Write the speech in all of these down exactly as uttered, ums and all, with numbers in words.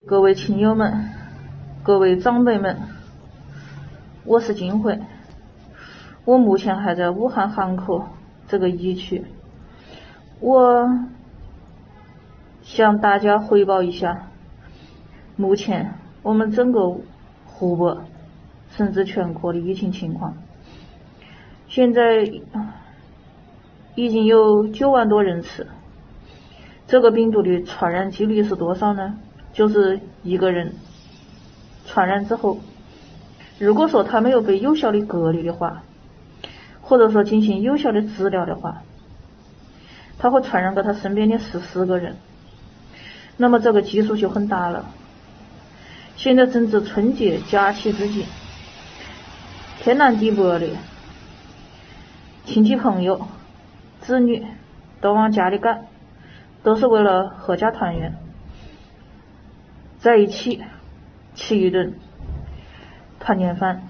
各位亲友们，各位长辈们，我是金慧，我目前还在武汉汉口这个疫区，我向大家汇报一下，目前我们整个湖北甚至全国的疫情情况。现在已经有九万多人次，这个病毒的传染几率是多少呢？就是一个人传染之后，如果说他没有被有效的隔离的话，或者说进行有效的治疗的话，他会传染给他身边的十四个人，那么这个基数就很大了。现在正值春节假期之际，天南地北的亲戚朋友子女都往家里赶，都是为了阖家团圆，在一起吃一顿团年饭。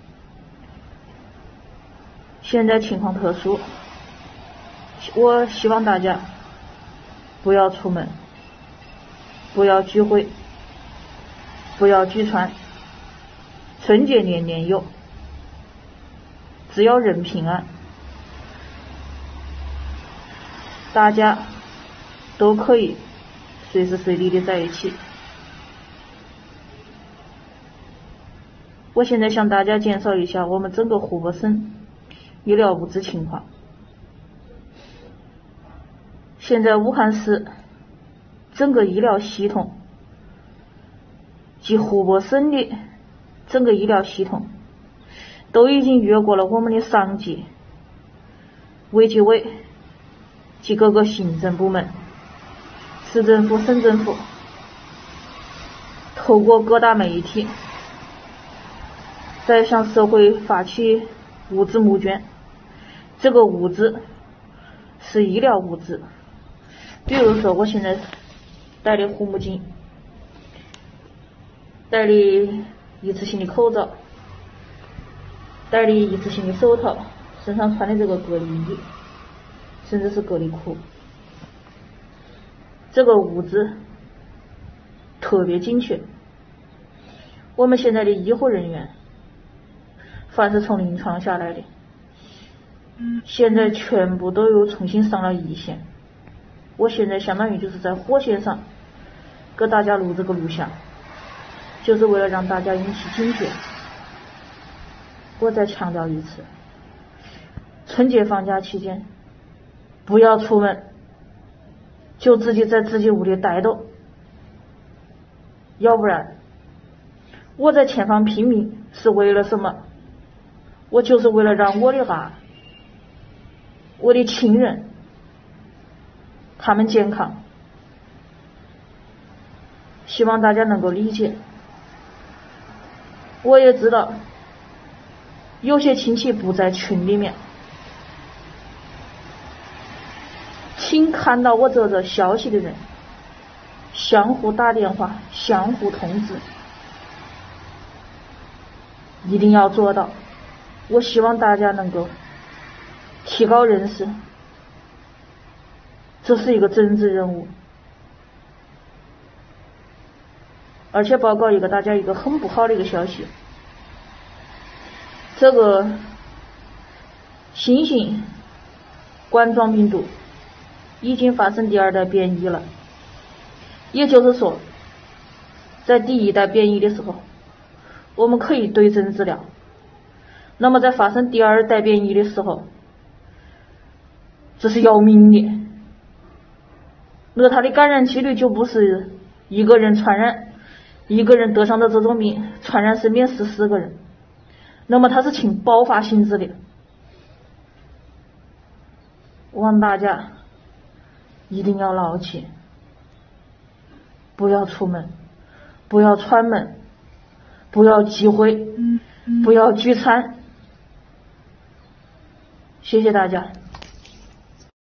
现在情况特殊，我希望大家不要出门，不要聚会，不要聚餐，春节年年有，只要人平安，大家都可以随时随地的在一起。我现在向大家介绍一下我们整个湖北省医疗物资情况。现在武汉市整个医疗系统及湖北省的整个医疗系统都已经越过了我们的上级卫计委及各个行政部门、市政府、省政府，透过各大媒体在向社会发起物资募捐。这个物资是医疗物资，比如说我现在带的护目镜，带的一次性的口罩，带的一次性的手套，身上穿的这个隔离衣，甚至是隔离裤。这个物资特别精确，我们现在的医护人员凡是从临床下来的，现在全部都又重新上了一线。我现在相当于就是在火线上给大家录这个录像，就是为了让大家引起警觉。我再强调一次，春节放假期间不要出门，就自己在自己屋里待着，要不然我在前方拼命是为了什么？我就是为了让我的娃、我的亲人他们健康，希望大家能够理解。我也知道有些亲戚不在群里面，请看到我这则消息的人相互打电话，相互通知，一定要做到。我希望大家能够提高认识，这是一个政治任务。而且报告一个大家一个很不好的一个消息，这个新型冠状病毒已经发生第二代变异了，也就是说在第一代变异的时候我们可以对症治疗，那么在发生第二代变异的时候，这是要命的，那它的感染几率就不是一个人传染，一个人得上的这种病传染身边十四个人，那么它是呈爆发性质的。望大家一定要牢记，不要出门，不要串门，不要聚会，不要聚餐。谢谢大家。